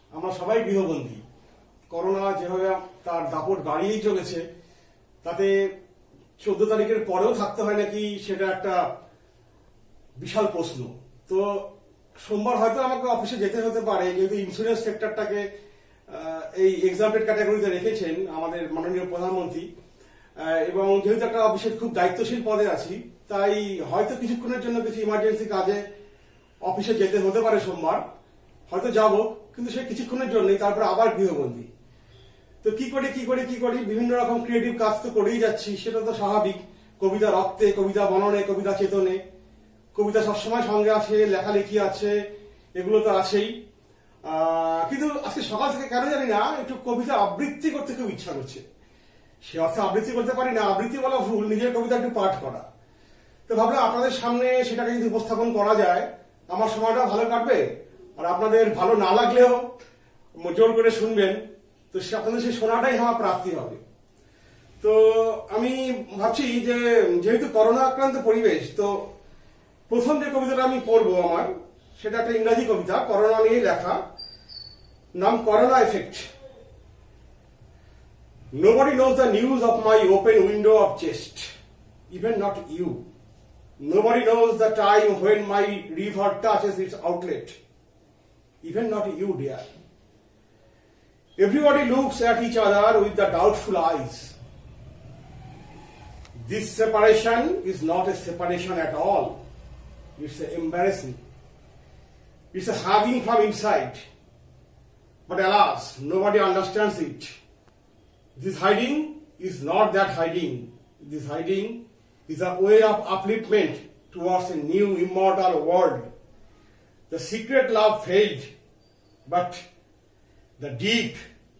আমরা সবাই গৃহবন্দী। করোনা যেভাবে তার দাপট বাড়িয়েই চলেছে, তাতে 14 তারিখের পরেও থাকতে হয় নাকি সেটা একটা বিশাল প্রশ্ন। তো সোমবার হয়তো আমাকে অফিসে যেতে হতে পারে, যেহেতু ইন্স্যুরেন্স সেক্টরটাকে এই এক্সাম্পটেড ক্যাটাগরিতে রেখেছেন আমাদের মাননীয় প্রধানমন্ত্রী, এবং যেহেতু একটা অফিসের খুব দায়িত্বশীল পদে আছি, তাই হয়তো কিছুক্ষণের জন্য কিছু ইমার্জেন্সি কাজে অফিসে যেতে হতে পারে সোমবার, হয়তো যাব, কিন্তু সে কিছুক্ষণের জন্যই, তারপর আবার গৃহবন্দী। তো কি করি বিভিন্ন রকম ক্রিয়েটিভ কাজ তো করেই যাচ্ছি, সেটা তো স্বাভাবিক। কবিতা রক্তে, কবিতা বননে, কবিতা চেতনে, কবিতা সবসময় সঙ্গে আছে, লেখালেখি আছে, এগুলো তো আছেই। কিন্তু আজকে সকাল থেকে কেন জানি না একটু কবিতা আবৃত্তি করতে খুব ইচ্ছা করছে। সে অর্থে আবৃত্তি করতে পারি না, আবৃত্তি বলা ভুল, নিজের কবিতা একটু পাঠ করা। তো ভাবলাম আপনাদের সামনে সেটাকে যদি উপস্থাপন করা যায়, আমার সময়টা ভালো কাটবে, আর আপনাদের ভালো না লাগলেও জোর করে শুনবেন, তো আপনাদের সেই শোনাটাই আমার প্রাপ্তি হবে। তো আমি ভাবছি যে যেহেতু করোনা আক্রান্ত পরিবেশ, তো প্রথম যে কবিতাটা আমি পড়বো আমার, সেটা একটা ইংরাজি কবিতা, করোনা নিয়ে লেখা, নাম corona effect. Nobody knows the news of my open window of chest, even not you. Nobody knows the time when my river touches its outlet, even not you, dear. Everybody looks at each other with the doubtful eyes. This separation is not a separation at all. It's embarrassing. It's a hugging from inside. But alas, nobody understands it. This hiding is not that hiding. This hiding is a way of upliftment towards a new immortal world. The secret love failed, but the deep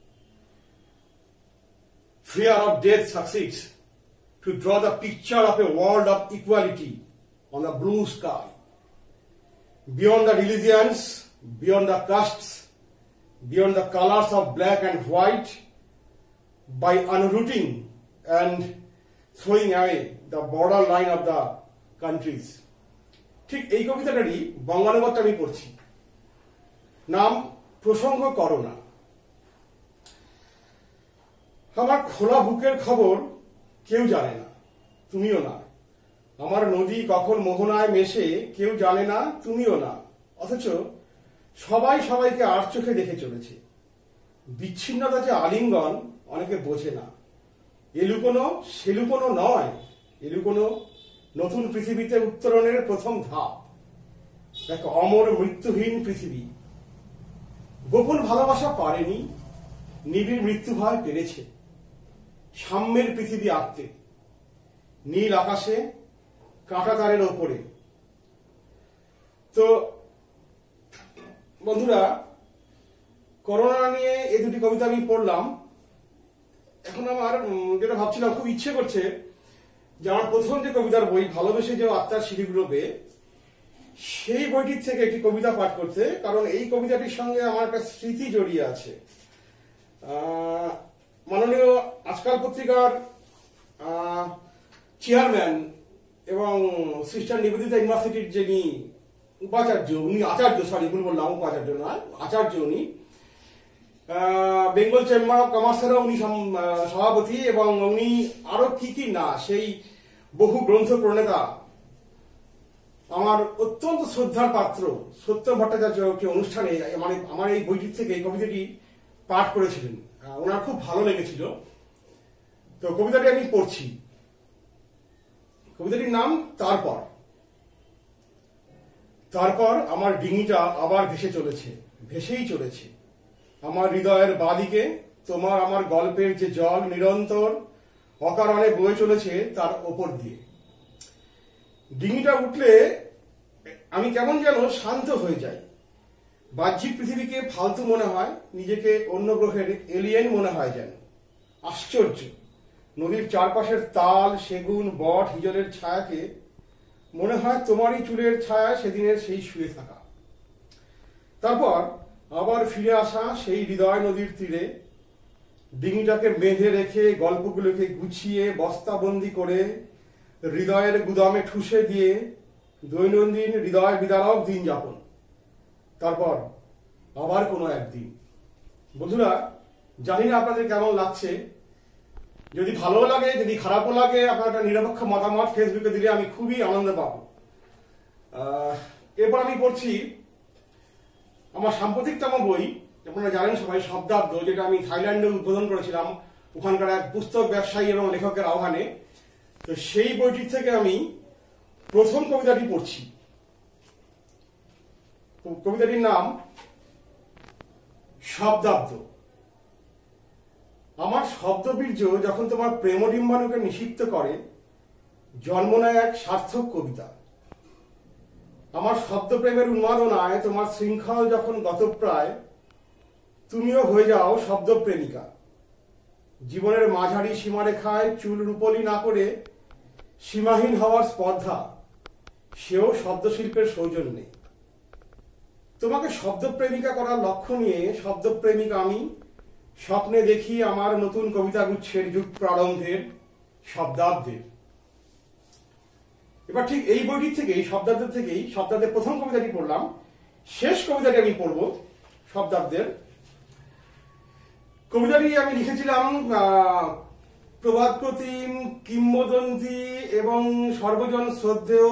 fear of death succeeds to draw the picture of a world of equality on the blue sky. Beyond the religions, beyond the castes, beyond the colors of black and white, by unrooting and throwing away the border line of the countries. ঠিক এই কবিতাটারই বঙ্গানুবাদটা আমি পড়ছি। নাম প্রসঙ্গ corona. আমার খোলা বুকের খবর কেউ জানে না, তুমিও না। আমার নদী কখন মোহনায় মেশে কেউ জানে না, তুমিও না। অথচ সবাই সবাইকে আর চোখে দেখে চলেছে। বিচ্ছিন্নতা যে আলিঙ্গন অনেকে বোঝে না। এলুকোনো সেলুকোনো নয়, এলুকোনো নতুন পৃথিবীতে উত্তরণের প্রথম ধাপ, এক অমর মৃত্যুহীন পৃথিবী। গোপন ভালোবাসা পারেনি, নিবিড় মৃত্যু ভয় পেরেছে। সাম্যের পৃথিবী আঁকতে, নীল আকাশে কাঁটা তারের ওপরে। তো বন্ধুরা, করোনা নিয়ে এই দুটি কবিতা আমি পড়লাম। এখন আমার যেটা ভাবছিলাম, খুব ইচ্ছে করছে যে আমার প্রথম যে কবিতার বই ভালোবেসে যে আত্মার সিঁড়িগুলোবে, সেই বইটির থেকে একটি কবিতা পাঠ করতে, কারণ এই কবিতাটির সঙ্গে আমার একটা স্মৃতি জড়িয়ে আছে। মাননীয় আজকাল পত্রিকার চেয়ারম্যান এবং সিস্টার নিবেদিতা ইউনিভার্সিটির যিনি উপাচার্য, উনি আচার্য, সরি ভুল বললাম, উপাচার্য নয়, আচার্য উনি, বেঙ্গল চেম্বার অফ কমার্সেরও উনি সভাপতি, এবং উনি আরো কি না, সেই বহু গ্রন্থ প্রণেতা, আমার অত্যন্ত শ্রদ্ধার পাত্র সত্যম ভট্টাচার্য একটি অনুষ্ঠানে আমার এই বইটির থেকে এই কবিতাটি পাঠ করেছিলেন। ওনার খুব ভালো লেগেছিল। তো কবিতাটি আমি পড়ছি। কবিতাটির নাম তারপর। তারপর আমার ডিঙিটা আবার ভেসেই চলেছে আমার হৃদয়ের বাদিকে। তোমার আমার গল্পের যে জল নিরন্তর অকারণে বয়ে চলেছে তার ওপর দিয়ে। ডিঙিটা উঠলে আমি কেমন যেন শান্ত হয়ে যাই। বাহ্যিক পৃথিবীকে ফালতু মনে হয়, নিজেকে অন্য গ্রহের এলিয়েন মনে হয় যেন। আশ্চর্য, নদীর চারপাশের তাল, সেগুন, বট, হিজলের ছায়াকে মনে হয় তোমারই চুলের ছায়া সেদিনের সেই শুয়ে থাকা। তারপর আবার ফিরে আসা সেই হৃদয় নদীর তীরে, ডিঙিটাকে বেঁধে রেখে গল্পগুলোকে গুছিয়ে বস্তাবন্দি করে হৃদয়ের গুদামে ঠুসে দিয়ে দৈনন্দিন হৃদয় বিদারক দিন যাপন। তারপর আবার কোনো একদিন বন্ধুরা, জানি না আপনাদের কেমন লাগছে। যদি ভালো লাগে, যদি খারাপও লাগে, আপনার একটা নিরপেক্ষ মতামত ফেসবুকে দিলে আমি খুবই আনন্দ পাবো। এরপর আমি পড়ছি আমার সাম্প্রতিকতম বই, আপনারা জানেন সবাই, শব্দাব্দ, যেটা আমি থাইল্যান্ডে উদ্বোধন করেছিলাম ওখানকার এক পুস্তক ব্যবসায়ী এবং লেখকের আহ্বানে। তো সেই বইটির থেকে আমি প্রথম কবিতাটি পড়ছি। কবিতাটির নাম শব্দাব্দ। আমার শব্দবীর্য যখন তোমার প্রেমডিম্বাণুকে নিষিক্ত করে, জন্ম নেয় এক সার্থক কবিতা। আমার শব্দপ্রেমের উন্মাদনায় তোমার শৃঙ্খল যখন গতপ্রায়, তুমিও হয়ে যাও শব্দপ্রেমিকা। জীবনের মাঝারি সীমারেখায় চুল রূপলি না করে সীমাহীন হওয়ার স্পর্ধা, সেও শব্দশিল্পের সৌজন্যে। তোমাকে শব্দপ্রেমিকা করার লক্ষ্য নিয়ে শব্দপ্রেমিক আমি স্বপ্নে দেখি আমার নতুন কবিতাগুচ্ছের যুগ প্রারম্ভের শব্দাব্দের। এবার ঠিক এই বইটির থেকেই, শব্দাব্দের থেকেই, শব্দাব্দের প্রথম কবিতাটি পড়লাম। শেষ কবিতাটি আমি পড়ব শব্দাব্দের। কবিতাটি আমি লিখেছিলাম প্রবাদ প্রতিম, কিংবদন্তি এবং সর্বজন শ্রদ্ধেয়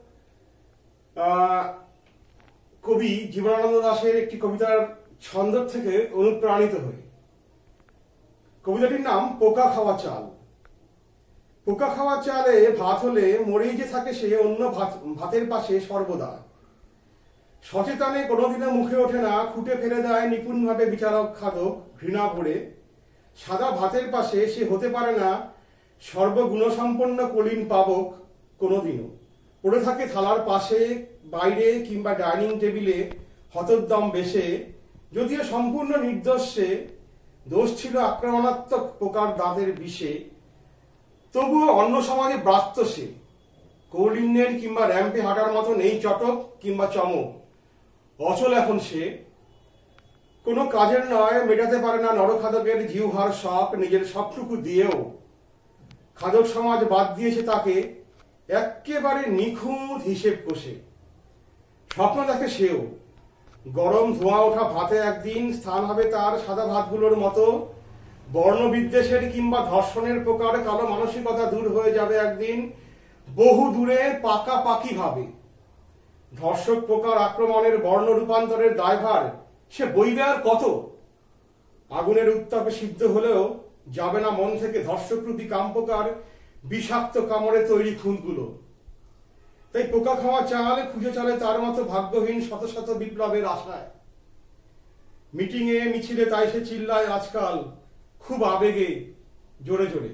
কবি জীবনানন্দ দাশের একটি কবিতার ছন্দ থেকে অনুপ্রাণিত হয়ে। কবিতাটির নাম পোকা খাওয়া চাল। পোকা খাওয়া চালে ভাত হলে মরেই যে থাকে সে অন্য ভাতের পাশে সর্বদা। সচেতনে কোনোদিনও মুখে ওঠে না, খুঁটে ফেলে দেয় নিপুণভাবে বিচারক খাদক ঘৃণা ভরে। সাদা ভাতের পাশে সে হতে পারে না সর্বগুণসম্পন্ন কলিন পাবক কোনোদিনও। পড়ে থাকে থালার পাশে, বাইরে কিংবা ডাইনিং টেবিলে হতোদ্যম বেশে। যদিও সম্পূর্ণ নির্দোষ সে, দোষ ছিল আক্রমণাত্মক পোকার দাঁতের বিষে। তবুও অন্য সমাজে ব্রাত্য সে, কৌলিন্যের কিংবা র্যাম্পে হাঁটার মতো নেই চটক কিংবা চমক। অচল এখন সে, কোনো কাজের নয়, মেটাতে পারে না নরখাদকের জিহ্বার শখ নিজের সবটুকু দিয়েও। খাদক সমাজ বাদ দিয়েছে তাকে এক্কেবারে নিখুঁত হিসেব কষে। স্বপ্ন দেখে সেও, গরম ধোঁয়া ওঠা ভাতে একদিন স্থান হবে তার সাদা ভাতগুলোর মতো। বর্ণবিদ্বেষের কিংবা ধর্ষণের প্রকার কালো মানসিকতা দূর হয়ে যাবে একদিন বহু দূরে পাকাপাকি ভাবে। ধর্ষক প্রকার আক্রমণের বর্ণ রূপান্তরের দায়ভার সে বইবে আর কত? আগুনের উত্তাপে সিদ্ধ হলেও যাবে না মন থেকে ধর্ষকরূপী কামপোকার বিষাক্ত কামড়ে তৈরি খুঁতগুলো। তাই পোকা খাওয়া চাল খুঁজে চলে তার মতো ভাগ্যহীন শত শত বিপ্লবের আশায়। মিটিংয়ে মিছিলে তাই সে চিল্লায় আজকাল খুব আবেগে, জোরে জোরে।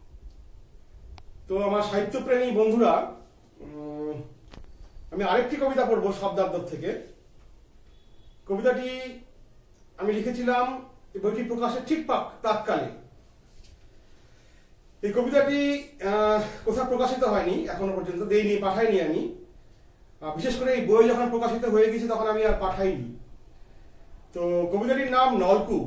তো আমার সাহিত্যপ্রেমী বন্ধুরা, আমি আরেকটি কবিতা পড়বো শব্দাব্দ থেকে। কবিতাটি আমি লিখেছিলাম বইটি প্রকাশের ঠিক প্রাক্কালে। এই কবিতাটি কোথাও প্রকাশিত হয়নি, এখনো পর্যন্ত দেইনি, পাঠাইনি আমি। বিশেষ করে এই বই যখন প্রকাশিত হয়ে গেছে তখন আমি আর পাঠাইনি। তো কবিতাটির নাম নলকূপ।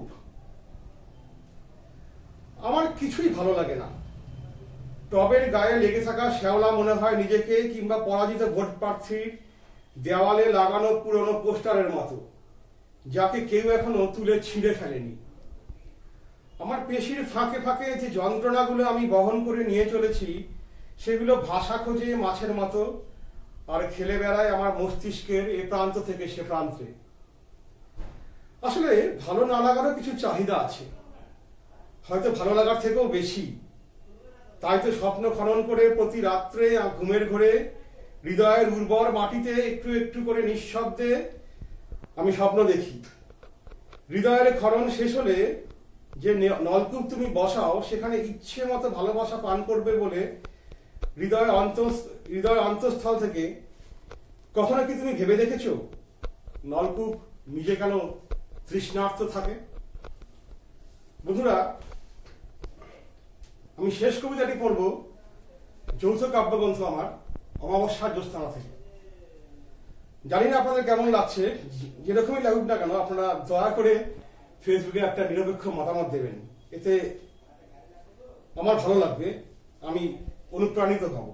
আমার কিছুই ভালো লাগে না। টবের গায়ে লেগে থাকা শ্যাওলা মনে হয় নিজেকে, কিংবা পরাজিত ভোট প্রার্থীর দেওয়ালে লাগানো পুরনো পোস্টারের মতো, যাকে কেউ এখনো তুলে ছিঁড়ে ফেলেনি। আমার পেশির ফাঁকে ফাঁকে যে যন্ত্রণাগুলো আমি বহন করে নিয়ে চলেছি, সেগুলো ভাষা খোঁজে মাছের মতো, আর খেলে বেড়ায় আমার মস্তিষ্কের এ প্রান্ত থেকে সে প্রান্তে। আসলে ভালো না লাগারও কিছু চাহিদা আছে, হয়তো ভালো লাগার থেকেও বেশি। তাই তো স্বপ্ন খনন করে প্রতি রাত্রে ঘুমের ঘোরে হৃদয়ের উর্বর মাটিতে একটু একটু করে নিঃশব্দে আমি স্বপ্ন দেখি। হৃদয়ের খনন শেষ হলে যে নলকূপ তুমি বসাও, সেখানে ইচ্ছে মতো ভালোবাসা পান করবে বলে হৃদয় অন্তঃস্থল থেকে কখনো কি তুমি ভেবে দেখেছো নলকূপ নিজে কেন তৃষ্ণার্ত থাকে? বন্ধুরা, আমি শেষ কবিতাটি পড়ব যৌথ কাব্যগ্রন্থ আমার অমাবস্যার জ্যোৎস্না থেকে। জানি না আপনাদের কেমন লাগছে, যেরকমই লাগুক না কেন আপনারা দয়া করে ফেসবুকে একটা নিরপেক্ষ মতামত দেবেন, এতে আমার ভালো লাগবে, আমি অনুপ্রাণিত হব।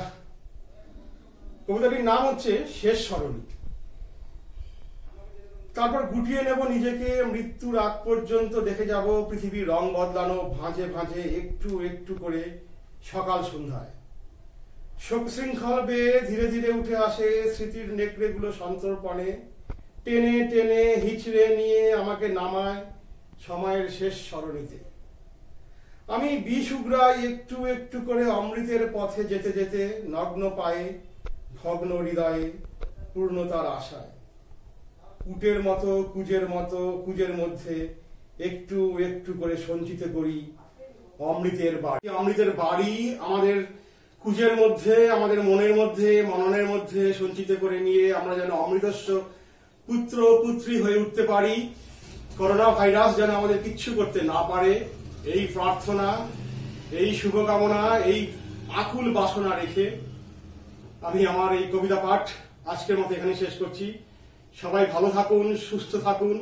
কবিতাটির নাম হচ্ছে শেষ স্মরণী। তারপর গুটিয়ে নেব নিজেকে, মৃত্যুর আগ পর্যন্ত দেখে যাব পৃথিবীর রং বদলানো ভাঁজে ভাঁজে একটু একটু করে সকাল সন্ধ্যায়। শোক শৃঙ্খল বেয়ে ধীরে ধীরে উঠে আসে স্মৃতির নেকড়েগুলো সন্তর্পণে, টেনে টেনে হিচড়ে নিয়ে আমাকে নামায় সময়ের শেষ সরণিতে। আমি বিষ উগড়াই একটু একটু করে অমৃতের পথে যেতে যেতে, নগ্ন পায়ে, ভগ্ন হৃদয়ে, পূর্ণতার আশায়। উটের মতো কুজের মধ্যে একটু একটু করে সঞ্চিত করি অমৃতের বাড়ি। অমৃতের বাড়ি আমাদের কুজের মধ্যে, আমাদের মনের মধ্যে, মননের মধ্যে সঞ্চিত করে নিয়ে আমরা যেন অমৃতস্ব পুত্র পুত্রী হয়ে উঠতে পারি। করোনা ভাইরাস যেন আমাদের কিচ্ছু করতে না পারে, এই প্রার্থনা, এই শুভকামনা, এই আকুল বাসনা রেখে আমি আমার এই কবিতা পাঠ আজকের মতো এখানে শেষ করছি। সবাই ভালো থাকুন, সুস্থ থাকুন।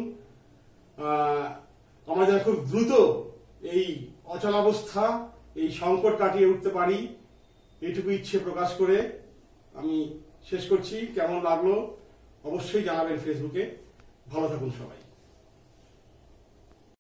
আমরা যেন খুব দ্রুত এই অচলাবস্থা, এই সংকট কাটিয়ে উঠতে পারি, এইটুকু ইচ্ছে প্রকাশ করে আমি শেষ করছি। কেমন লাগলো অবশ্যই জানাবেন ফেসবুকে। ভালো থাকুন সবাই।